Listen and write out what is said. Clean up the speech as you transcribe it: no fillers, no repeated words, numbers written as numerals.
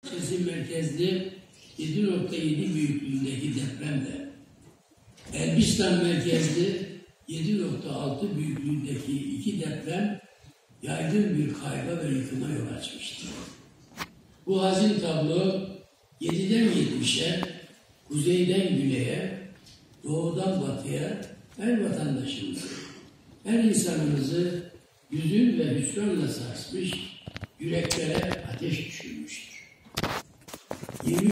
merkezli 7.7 büyüklüğündeki depremle Elbistan merkezli 7.6 büyüklüğündeki iki deprem yaygın bir kayba ve yıkıma yol açmıştır. Bu hazin tablo 7'den 70'e, kuzeyden güneye, doğudan batıya her vatandaşımızı, her insanımızı hüzün ve hüsranla sarsmış, yüreklere ateş düşürmüştür.